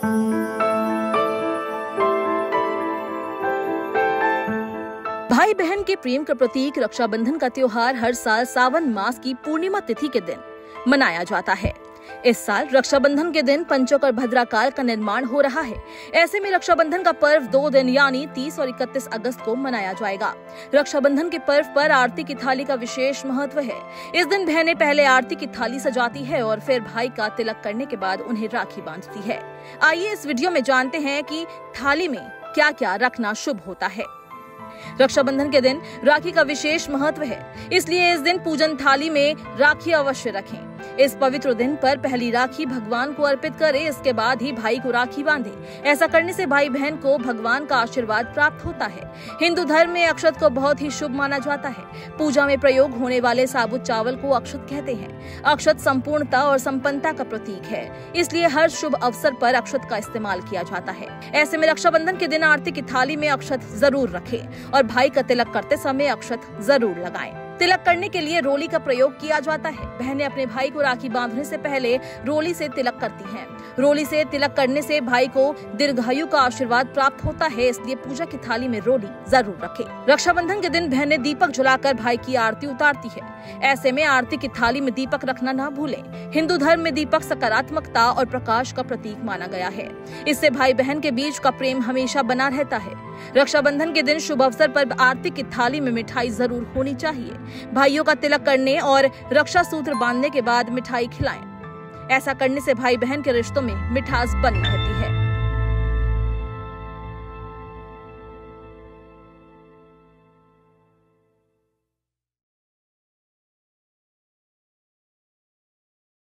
भाई बहन के प्रेम का प्रतीक रक्षाबंधन का त्योहार हर साल सावन मास की पूर्णिमा तिथि के दिन मनाया जाता है। इस साल रक्षाबंधन के दिन पंचक और भद्राकाल का निर्माण हो रहा है। ऐसे में रक्षाबंधन का पर्व 2 दिन यानी 30 और 31 अगस्त को मनाया जाएगा। रक्षाबंधन के पर्व पर आरती की थाली का विशेष महत्व है। इस दिन बहनें पहले आरती की थाली सजाती है और फिर भाई का तिलक करने के बाद उन्हें राखी बांधती है। आइए इस वीडियो में जानते हैं कि थाली में क्या क्या रखना शुभ होता है। रक्षाबंधन के दिन राखी का विशेष महत्व है, इसलिए इस दिन पूजन थाली में राखी अवश्य रखें। इस पवित्र दिन पर पहली राखी भगवान को अर्पित करें, इसके बाद ही भाई को राखी बांधें। ऐसा करने से भाई बहन को भगवान का आशीर्वाद प्राप्त होता है। हिंदू धर्म में अक्षत को बहुत ही शुभ माना जाता है। पूजा में प्रयोग होने वाले साबुत चावल को अक्षत कहते हैं। अक्षत संपूर्णता और संपन्नता का प्रतीक है, इसलिए हर शुभ अवसर पर अक्षत का इस्तेमाल किया जाता है। ऐसे में रक्षाबंधन के दिन आरती की थाली में अक्षत जरूर रखें और भाई का तिलक करते समय अक्षत जरूर लगाएं। तिलक करने के लिए रोली का प्रयोग किया जाता है। बहनें अपने भाई को राखी बांधने से पहले रोली से तिलक करती हैं। रोली से तिलक करने से भाई को दीर्घायु का आशीर्वाद प्राप्त होता है, इसलिए पूजा की थाली में रोली जरूर रखें। रक्षाबंधन के दिन बहनें दीपक जलाकर भाई की आरती उतारती है। ऐसे में आरती की थाली में दीपक रखना ना भूलें। हिंदू धर्म में दीपक सकारात्मकता और प्रकाश का प्रतीक माना गया है। इससे भाई बहन के बीच का प्रेम हमेशा बना रहता है। रक्षाबंधन के दिन शुभ अवसर पर आरती की थाली में मिठाई जरूर होनी चाहिए। भाइयों का तिलक करने और रक्षा सूत्र बांधने के बाद मिठाई खिलाएं। ऐसा करने से भाई बहन के रिश्तों में मिठास बनी रहती है।